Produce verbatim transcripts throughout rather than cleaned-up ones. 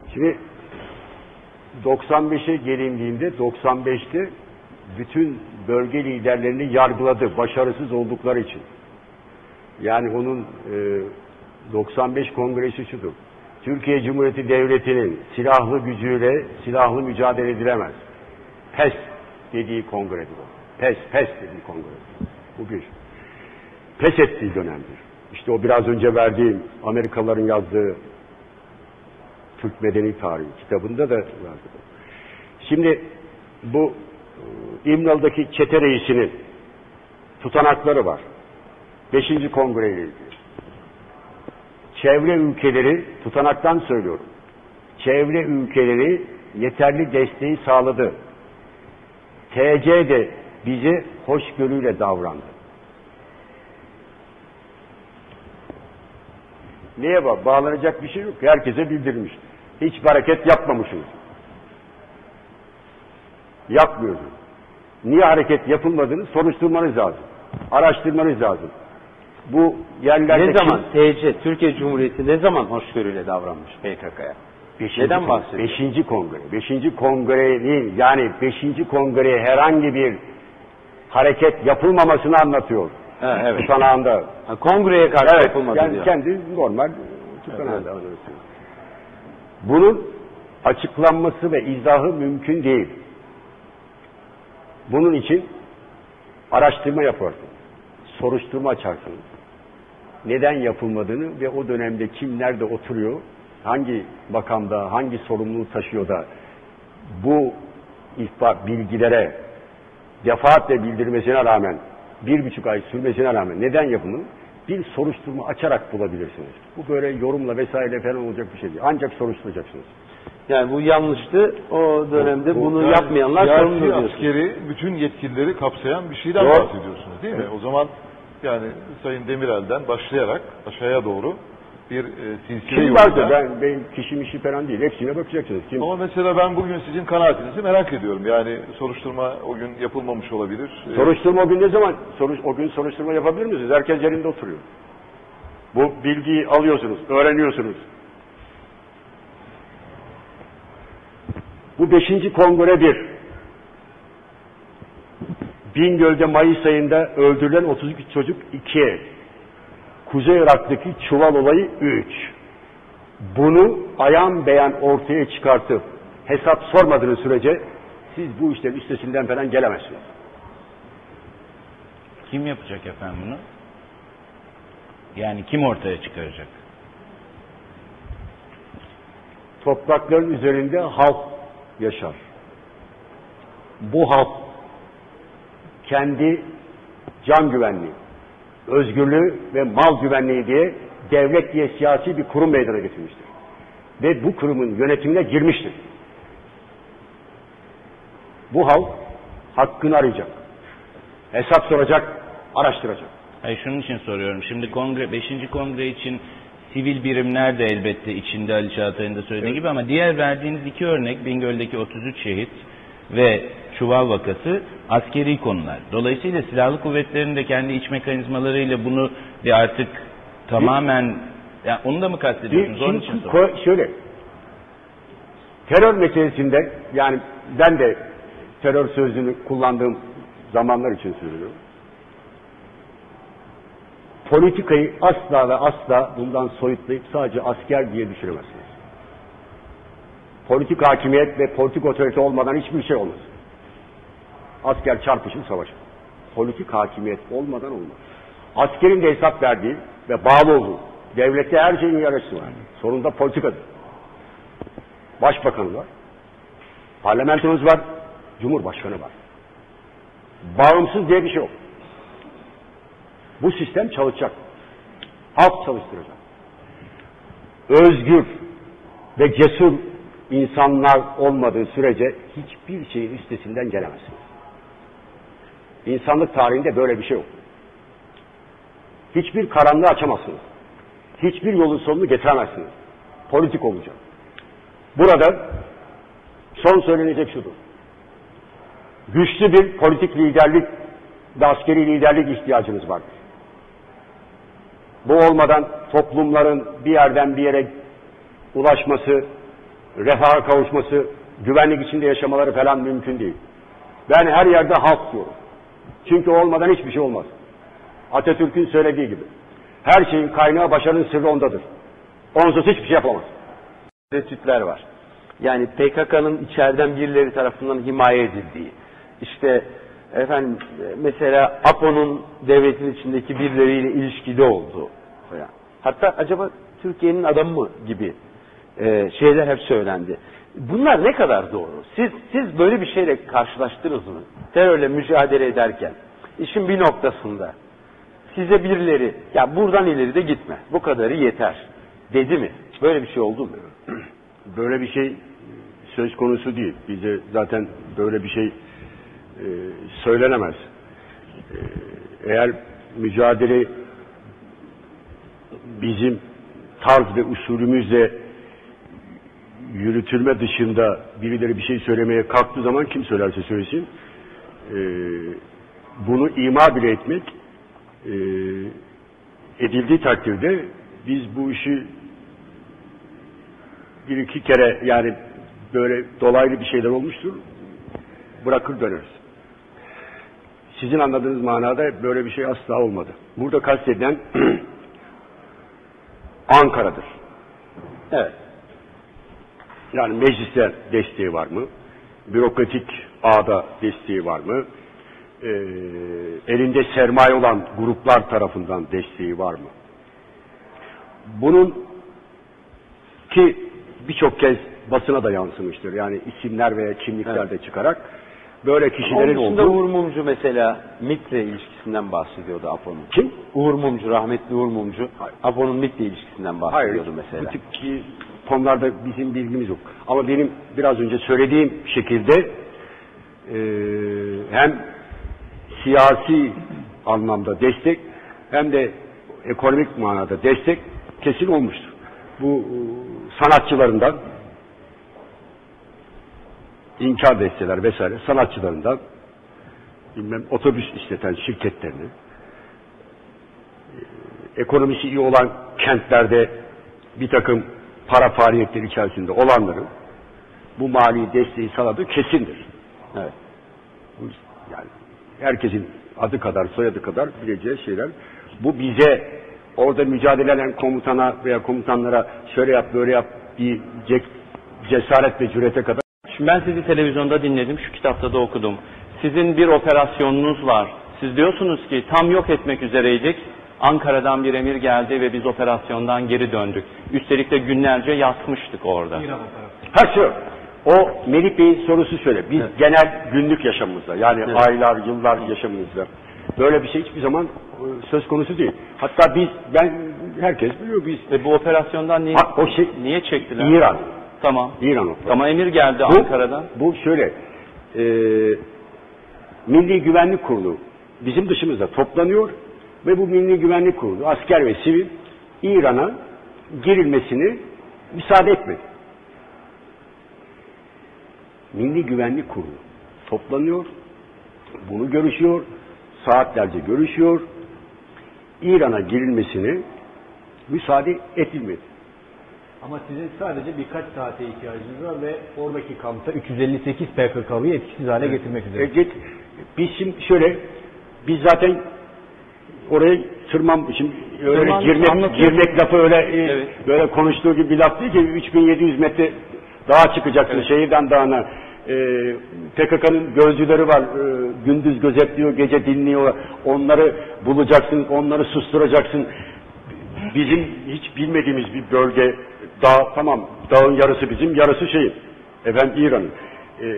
Şimdi doksan beşe gelindiğinde doksan beşte bütün bölge liderlerini yargıladı başarısız oldukları için. Yani onun e, doksan beş kongresi şudur. Türkiye Cumhuriyeti Devleti'nin silahlı gücüyle silahlı mücadele edilemez. Pes dediği kongredir o. Pes, pes dediği kongredir. Bu bir. Pes ettiği dönemdir. İşte o biraz önce verdiğim Amerikalıların yazdığı Türk Medeni Tarihi kitabında da vardı. Şimdi bu İmralı'daki çete reisinin tutanakları var. Beşinci kongre ile ilgili. Çevre ülkeleri, tutanaktan söylüyorum, çevre ülkeleri yeterli desteği sağladı. T C de bize hoşgörüyle davrandı. Neye bak? Bağlanacak bir şey yok. Herkese bildirmiş. Hiçbir hareket yapmamışız. Yapmıyoruz. Niye hareket yapılmadığını soruşturmanız lazım. Araştırmanız lazım. Bu yerlerde ne zaman T C, Türkiye Cumhuriyeti ne zaman hoşgörüyle davranmış P K K'ya? Neden bahsediyor? Beşinci kongre. Beşinci kongrenin yani beşinci kongreye herhangi bir hareket yapılmamasını anlatıyor. Ha, evet. Tutanağında. Ha, kongreye karşı evet, yapılmadı yani diyor. Kendi normal tutanağında. Evet. Bunun açıklanması ve izahı mümkün değil. Bunun için araştırma yaparsınız. Soruşturma açarsınız. Neden yapılmadığını ve o dönemde kim nerede oturuyor, hangi makamda, hangi sorumluluğu taşıyor da bu ihbar bilgilere defaatle bildirmesine rağmen, bir buçuk ay sürmesine rağmen neden yapılır? Bir soruşturma açarak bulabilirsiniz. Bu böyle yorumla vesaire falan olacak bir şey değil. Ancak soruşturacaksınız. Yani bu yanlıştı. O dönemde bu, bunu yani yapmayanlar sorumlu diyorsunuz. Askeri bütün yetkileri kapsayan bir şeyden Doğru. bahsediyorsunuz değil mi? Evet. O zaman yani Sayın Demirel'den başlayarak aşağıya doğru bir e, silsile Kim varsa ben, ben kişi mişi falan değil. Hepsine bakacaksınız. Kim? Ama mesela ben bugün sizin kanaatinizi merak ediyorum. Yani soruşturma o gün yapılmamış olabilir. Soruşturma o gün ne zaman? Soruş, o gün soruşturma yapabilir misiniz? Herkes yerinde oturuyor. Bu bilgiyi alıyorsunuz, öğreniyorsunuz. Bu beşinci kongre bir. Bingöl'de Mayıs ayında öldürülen otuz iki çocuk iki. Kuzey Irak'taki çuval olayı üç. Bunu ayan beyan ortaya çıkartıp hesap sormadığınız sürece siz bu işlerin üstesinden falan gelemezsiniz. Kim yapacak efendim bunu? Yani kim ortaya çıkaracak? Toprakların üzerinde halk yaşar. Bu halk kendi can güvenliği, özgürlüğü ve mal güvenliği diye devlet diye siyasi bir kurum meydana getirmiştir. Ve bu kurumun yönetimine girmiştir. Bu halk hakkını arayacak. Hesap soracak, araştıracak. Hayır, şunun için soruyorum. Şimdi kongre, beşinci kongre için sivil birimler de elbette içinde Ali Çağatay'ın da söylediği evet. gibi ama diğer verdiğiniz iki örnek Bingöl'deki otuz üç şehit ve Çuval vakası askeri konular. Dolayısıyla silahlı kuvvetlerin de kendi iç mekanizmalarıyla bunu bir artık tamamen yani onu da mı kastediyorsunuz? Onun için soruyorum. Şöyle terör meselesinde yani ben de terör sözünü kullandığım zamanlar için söylüyorum. Politikayı asla ve asla bundan soyutlayıp sadece asker diye düşünemezsiniz. Politik hakimiyet ve politik otorite olmadan hiçbir şey olmaz. Asker çarpışır, savaşır. Politik hakimiyet olmadan olmaz. Askerin de hesap verdiği ve bağlı olduğu, devlette her şeyin yarısı var. Sonunda politikadır. Başbakanı var, parlamentomuz var, cumhurbaşkanı var. Bağımsız diye bir şey yok. Bu sistem çalışacak. Halk çalıştıracak. Özgür ve cesur insanlar olmadığı sürece hiçbir şeyin üstesinden gelemezsiniz. İnsanlık tarihinde böyle bir şey yok. Hiçbir karanlığı açamazsınız. Hiçbir yolun sonunu getiremezsiniz. Politik olacak. Burada son söylenecek şudur. Güçlü bir politik liderlik ve askeri liderlik ihtiyacınız vardır. Bu olmadan toplumların bir yerden bir yere ulaşması refaha kavuşması, güvenlik içinde yaşamaları falan mümkün değil. Ben her yerde halk diyorum. Çünkü olmadan hiçbir şey olmaz. Atatürk'ün söylediği gibi. Her şeyin kaynağı, başarının sırrı ondadır. Onsuz hiçbir şey yapamaz. Tereddütler var. Yani P K K'nın içeriden birileri tarafından himaye edildiği, işte efendim mesela APO'nun devletin içindeki birileriyle ilişkide olduğu falan. Hatta acaba Türkiye'nin adamı mı gibi e, şeyler hep söylendi. Bunlar ne kadar doğru? Siz siz böyle bir şeyle karşılaştınız mı? Terörle mücadele ederken işin bir noktasında size birileri ya buradan ileri de gitme, bu kadarı yeter dedi mi? Böyle bir şey oldu mu? Böyle bir şey söz konusu değil. Bize zaten böyle bir şey e, söylenemez. E, eğer mücadele bizim tarz ve usulümüzle yürütülme dışında birileri bir şey söylemeye kalktığı zaman kim söylerse söylesin e, bunu ima bile etmek e, edildiği takdirde biz bu işi bir iki kere yani böyle dolaylı bir şeyler olmuştur, bırakır döneriz. Sizin anladığınız manada böyle bir şey asla olmadı. Burada kastedilen Ankara'dır. Evet. Yani mecliste desteği var mı? Bürokratik ağda desteği var mı? Ee, elinde sermaye olan gruplar tarafından desteği var mı? Bunun ki birçok kez basına da yansımıştır. Yani isimler veya kimlikler evet. de çıkarak böyle kişilerin Onun olduğu... Uğur Mumcu mesela MİT'le ilişkisinden bahsediyordu APO'nun. Kim? Uğur Mumcu, rahmetli Uğur Mumcu. APO'nun MİT'le ilişkisinden bahsediyordu Hayır, mesela. bu tip ki konularda bizim bilgimiz yok. Ama benim biraz önce söylediğim şekilde e, hem siyasi anlamda destek hem de ekonomik manada destek kesin olmuştur. Bu sanatçılarından inkar desteler vesaire sanatçılarından bilmem otobüs işleten şirketlerini e, ekonomisi iyi olan kentlerde bir takım para faaliyetleri içerisinde olanların bu mali desteği sağladığı kesindir. Evet. Bu, yani herkesin adı kadar soyadı kadar bileceği şeyler. Bu bize orada mücadele eden komutana veya komutanlara şöyle yap böyle yap diyecek cesaret ve cürete kadar. Şimdi ben sizi televizyonda dinledim, şu kitapta da okudum. Sizin bir operasyonunuz var. Siz diyorsunuz ki tam yok etmek üzereydik. Ankara'dan bir emir geldi ve biz operasyondan geri döndük. Üstelik de günlerce yatmıştık orada. Ha şu, o Melih Bey'in sorusu şöyle. Biz evet. genel günlük yaşamımızda yani evet. aylar, yıllar yaşamımızda böyle bir şey hiçbir zaman söz konusu değil. Hatta biz, ben herkes biliyor biz. Ve bu operasyondan niye, ha, o şey, niye çektiler? İran. Tamam. İran operasyonu. Ama emir geldi bu, Ankara'dan. Bu şöyle, e, Milli Güvenlik Kurulu bizim dışımızda toplanıyor ve bu Milli Güvenlik Kurulu asker ve sivil İran'a girilmesini müsaade etmedi. Milli Güvenlik Kurulu toplanıyor, bunu görüşüyor, saatlerce görüşüyor, İran'a girilmesini müsaade edilmedi. Ama sizin sadece birkaç saate ihtiyacınız var ve oradaki kampta üç yüz elli sekiz P K K'yı etkisiz hale evet. getirmek üzere. Evet, biz şimdi şöyle, biz zaten oraya tırman, şimdi öyle Tırman, girmek, girmek lafı öyle evet. böyle konuştuğu gibi bir laf değil ki üç bin yedi yüz metre dağa çıkacaksın evet. şehirden dağına. E, P K K'nın gözcüleri var, e, gündüz gözetliyor, gece dinliyor, onları bulacaksın, onları susturacaksın. Bizim hiç bilmediğimiz bir bölge, dağ, tamam dağın yarısı bizim, yarısı şeyin, efendim İran'ın. E,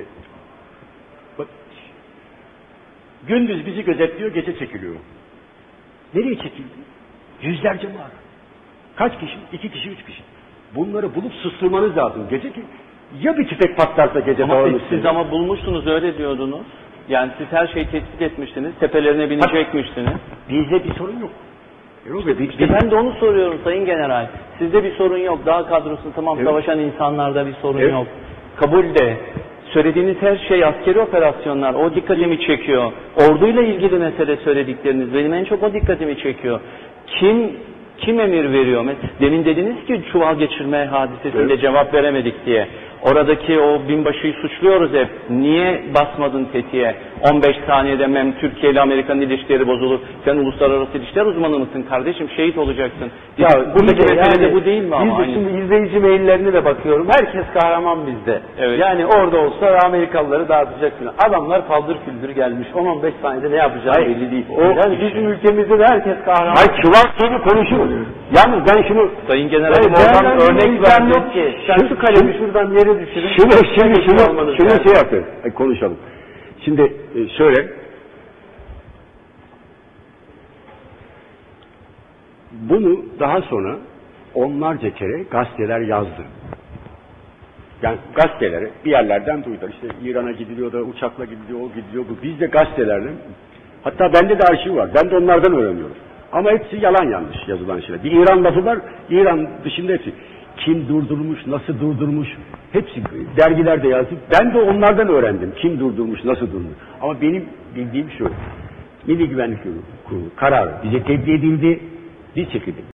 gündüz bizi gözetliyor, gece çekiliyor. Nereye çekildi? Yüzlerce var. Kaç kişi? İki kişi, üç kişi. Bunları bulup susturmanız lazım gece ki ya bir tüfek patlarsa gece ama dağın siz, üstünde. siz ama bulmuşsunuz öyle diyordunuz. Yani siz her şeyi tespit etmiştiniz. Tepelerine binecekmiştiniz. Bizde bir sorun yok. İşte, biz, işte ben de onu soruyorum Sayın General. Sizde bir sorun yok. Dağ kadrosu tamam evet. Savaşan insanlarda bir sorun evet. yok. Kabul de. Söylediğiniz her şey askeri operasyonlar. O dikkatimi çekiyor. Orduyla ilgili mesele söyledikleriniz benim en çok o dikkatimi çekiyor. Kim kim emir veriyor? Demin dediniz ki çuval geçirme hadisesinde evet. cevap veremedik diye. Oradaki o binbaşıyı suçluyoruz hep. Niye basmadın tetiğe? on beş saniyede mem Türkiye ile Amerika'nın ilişkileri bozulur. Sen uluslararası ilişkiler uzmanı mısın kardeşim? Şehit olacaksın. Ya buradaki yani, mesele de bu değil mi ama? Biz de Hani- şimdi izleyici maillerine de bakıyorum. Herkes kahraman bizde. Evet. Yani orada olsa Amerikalıları dağıtacaksın. Adamlar paldır küldür gelmiş. on on beş saniyede ne yapacağı Hayır, belli değil. o- yani bizim ülkemizde de herkes kahraman. Hayır, çuval gibi konuşuyor. Yalnız ben şunu Sayın General Evet, oradan değerlendirme örnek imkanı verdi. yok ki. Sen şu kalemi şuradan yere düşürün. Şunu, şimdi şunu, olmanız şunu lazım. şey yapın, e, konuşalım. Şimdi e, şöyle, bunu daha sonra onlarca kere gazeteler yazdı. Yani gazetelere bir yerlerden duydular. İşte İran'a gidiliyor da uçakla gidiliyor, o gidiliyor, bu. Biz de gazetelerden, hatta bende de arşiv var. Ben de onlardan öğreniyorum. Ama hepsi yalan yanlış yazılan şeyler. Bir İran lafı var, İran dışında hepsi. Kim durdurmuş, nasıl durdurmuş, hepsi dergilerde yazdı. Ben de onlardan öğrendim. Kim durdurmuş, nasıl durdurmuş. Ama benim bildiğim şu, Milli Güvenlik Kurulu kararı bize tebliğ edildi, biz çekildik.